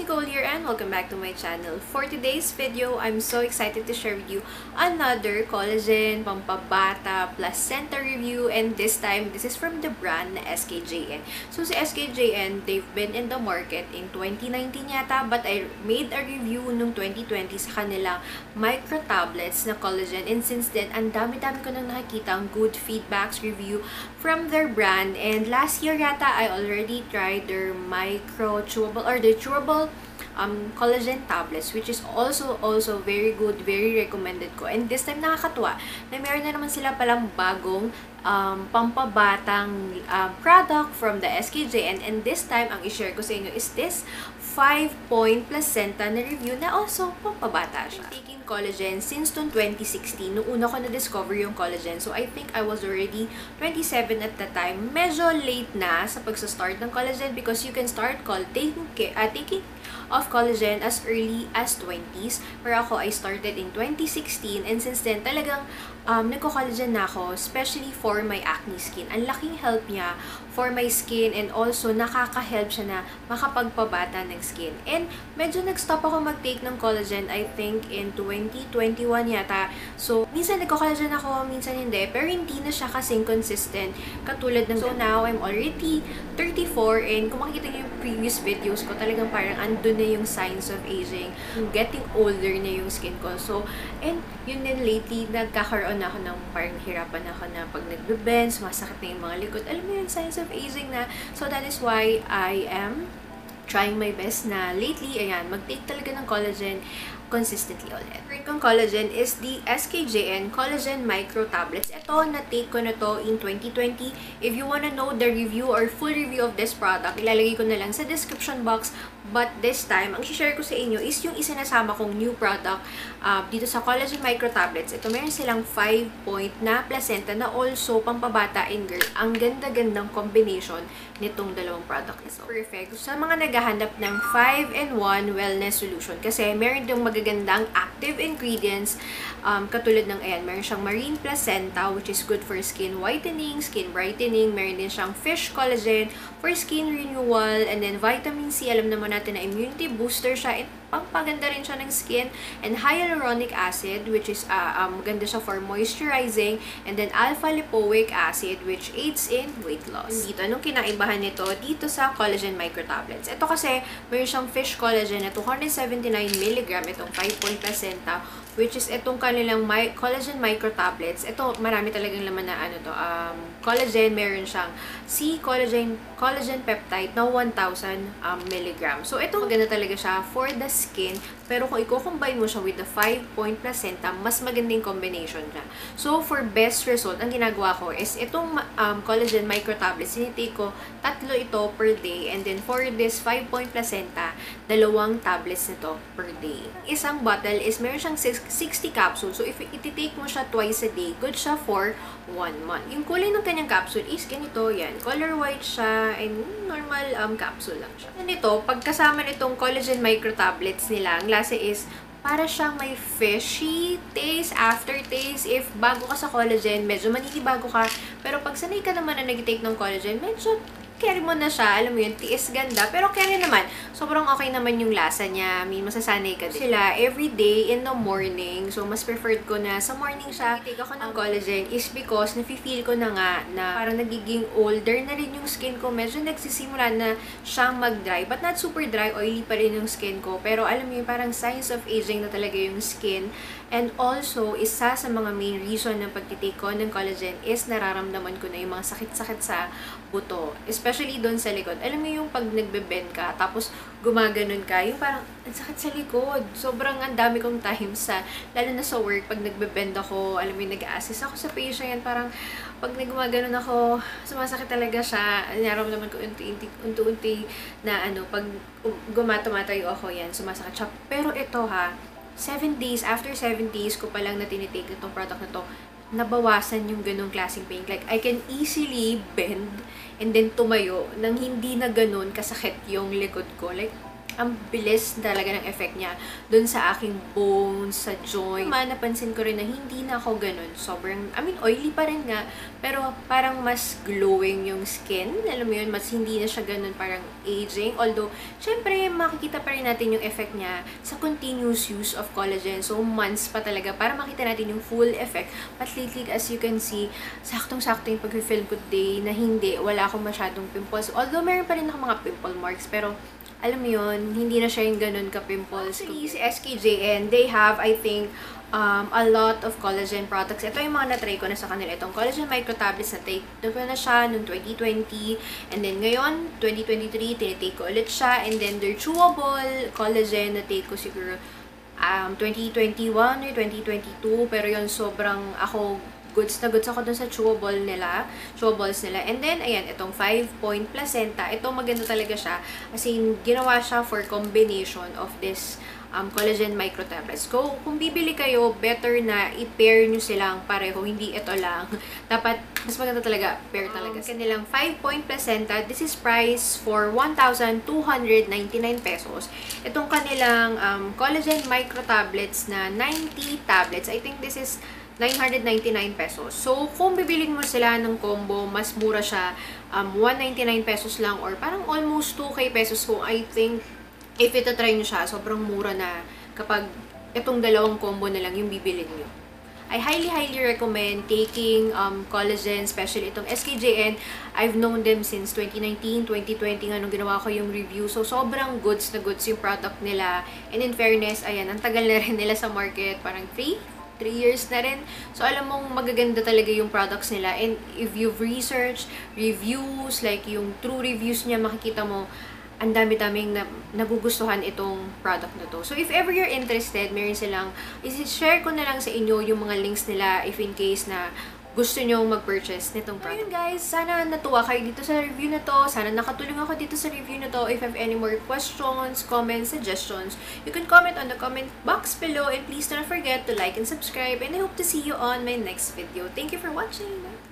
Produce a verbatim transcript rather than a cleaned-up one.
Nicole here and welcome back to my channel. For today's video, I'm so excited to share with you another collagen pampabata placenta review, and this time, this is from the brand na S K J N. So si S K J N, they've been in the market in twenty nineteen yata, but I made a review nung twenty twenty sa kanilang micro tablets na collagen, and since then, ang dami-dami ko nang nakikita ang good feedbacks review from their brand. And last year yata, I already tried their micro chewable or the chewable um, collagen tablets, which is also also very good, very recommended ko. And this time nakakatuwa na meron na naman sila palang bagong um, pampabatang um, product from the S K J N. And this time, ang i-share ko sa inyo is this five point placenta na review na also pampabata siya. I'm taking collagen since twenty sixteen. Noong una ko na-discover yung collagen. So, I think I was already twenty-seven at the time. Medyo late na sa pagsa-start ng collagen because you can start call, taking, uh, taking of collagen as early as twenties. Pero ako, I started in twenty sixteen, and since then, talagang um, nagko-collagen na ako, especially for my acne skin. Ang laking help niya for my skin, and also nakaka-help siya na makapagpabata ng skin. And medyo nag-stop ako mag-take ng collagen, I think, in twenty twenty-one yata. So, minsan nagko-collagen ako, minsan hindi, pero hindi na siya kasing consistent katulad ng... So, now, I'm already thirty-four, and kung makikita niyo yung previous videos ko, talagang parang andun na yung signs of aging, getting older na yung skin ko. So, and yun din lately, nagkakaroon na ako ng parang hirapan ako na pag nagbe-bend, sumasakit na yung mga likod. Alam mo yung signs of aging na. So, that is why I am trying my best na lately, ayan, mag-take talaga ng collagen consistently ulit. Favorite kong collagen is the S K J N Collagen Micro Tablets. Ito, na-take ko na to in twenty twenty. If you wanna know the review or full review of this product, ilalagay ko na lang sa description box. But this time, ang share ko sa inyo is yung isinasama kong new product uh, dito sa Collagen Micro Tablets. Ito, meron silang five point na placenta na also pampabata in girl. Ang ganda-gandang combination nitong dalawang product ito. Perfect. Sa mga naghahanap ng five in one wellness solution, kasi meron yung magagandang active ingredients, um, katulad ng, ayan, meron siyang marine placenta, which is good for skin whitening, skin brightening. Meron din siyang fish collagen for skin renewal, and then vitamin C, alam naman natin na immunity booster siya, and pampaganda rin siya ng skin, and hyaluronic acid, which is uh, um, maganda siya for moisturizing, and then alpha lipoic acid, which aids in weight loss. Dito, anong kinaibahan nito dito sa collagen micro tablets? Ito kasi, mayroon siyang fish collagen na two hundred seventy-nine milligrams, itong five point placenta, which is itong kanilang my, collagen micro tablets. Ito, marami talagang laman na ano to, um, collagen, meron siyang C collagen, collagen peptide na one thousand um, milligrams. So, ito, maganda talaga siya for the skin, pero kung i-combine mo siya with the five point placenta, mas magandang combination niya. So, for best result, ang ginagawa ko is itong um, collagen micro tablets, sinitake ko, tatlo ito per day, and then for this five point placenta, dalawang tablets nito per day. Isang bottle is meron siyang sixty capsules. So, if iti-take mo siya twice a day, good siya for one month. Yung kulay ng kanyang capsule is ganito, yan. Color white siya, and normal um, capsule lang siya. And ito, pagkasama nitong collagen micro tablets nila, ang lasa is para siyang may fishy taste, aftertaste. If bago ka sa collagen, medyo maninibago ka. Pero pag sanay ka naman na nag-take ng collagen, medyo carry mo na siya, alam mo yun, tiis ganda, pero carry naman. Sobrang okay naman yung lasa niya. I mean, masasanay ka din. Sila, every day in the morning, so mas preferred ko na sa morning siya. Take ako ng collagen is because nafe-feel ko na nga na parang nagiging older na rin yung skin ko. Medyo nagsisimula na siyang mag-dry, but not super dry, oily pa rin yung skin ko. Pero alam mo yun, parang signs of aging na talaga yung skin. And also, isa sa mga main reason ng pagtitake ko ng collagen is nararamdaman ko na yung mga sakit-sakit sa buto. Especially doon sa likod. Alam mo yung pag nagbe-bend ka, tapos gumaganon ka, yung parang ang sakit sa likod. Sobrang ang dami kong time sa, lalo na sa work, pag nagbe-bend ako, alam mo yung nag-assist ako sa patient, parang pag nagumaganon ako, sumasakit talaga siya. Nararamdaman ko unti-unti na ano, pag gumatumatayo ako yan, sumasakit siya. Pero ito ha, seven days, after seven days ko pa lang na tinitake itong product na to, nabawasan yung ganong klaseng pain. Like, I can easily bend and then tumayo nang hindi na ganon kasakit yung likod ko. Like, ang bilis talaga ng effect niya dun sa aking bones, sa joint. Man, napansin ko rin na hindi na ako ganun. Sobrang, I mean, oily pa rin nga, pero parang mas glowing yung skin. Alam mo yun, mas hindi na siya ganun parang aging. Although, syempre, makikita pa rin natin yung effect niya sa continuous use of collagen. So, months pa talaga para makita natin yung full effect. But lately, as you can see, saktong-sakto yung pag-film ko today na hindi, wala akong masyadong pimples. Although, meron pa rin ako mga pimple marks, pero alam mo yun, hindi na siya yung ganun ka-pimples. Actually, si S K J N, they have, I think, um, a lot of collagen products. Ito yung mga na-try ko na sa kanila. Itong collagen micro tablets, na-take ko na siya noong twenty twenty. And then ngayon, twenty twenty-three, tinitake ko ulit siya. And then their chewable collagen, na-take ko siguro um, twenty twenty-one or twenty twenty-two. Pero yun, sobrang ako goods na goods ako dun sa chewable nila, chewables nila. And then, ayan, itong five point placenta. Ito, maganda talaga siya. As in, ginawa siya for combination of this um, collagen micro tablets. So, kung bibili kayo, better na i-pair nyo silang pareho. Hindi ito lang. Dapat, mas maganda talaga, pair talaga. Um, kanilang five point placenta, this is price for one thousand two hundred ninety-nine pesos. Itong kanilang um, collagen micro tablets na ninety tablets, I think this is nine hundred ninety-nine pesos. So, kung bibilin mo sila ng combo, mas mura siya. Um, one ninety-nine pesos lang or parang almost two K pesos kung I think if ito try nyo siya, sobrang mura na kapag itong dalawang combo na lang yung bibilin nyo. I highly, highly recommend taking um, collagen, especially itong S K J N. I've known them since twenty nineteen, twenty twenty nga nung ginawa ko yung review. So, sobrang goods na goods yung product nila. And in fairness, ayan, ang tagal na rin nila sa market. Parang three years na rin. So, alam mong magaganda talaga yung products nila. And if you've researched, reviews, like yung true reviews niya, makikita mo, ang dami-daming na, nagugustuhan itong product na to. So, if ever you're interested, meron silang, isi-share ko na lang sa inyo yung mga links nila if in case na gusto nyo mag-purchase nitong product. Ayun guys, sana natuwa kayo dito sa review na to. Sana nakatulong ako dito sa review na to. If you have any more questions, comments, suggestions, you can comment on the comment box below. And please don't forget to like and subscribe. And I hope to see you on my next video. Thank you for watching!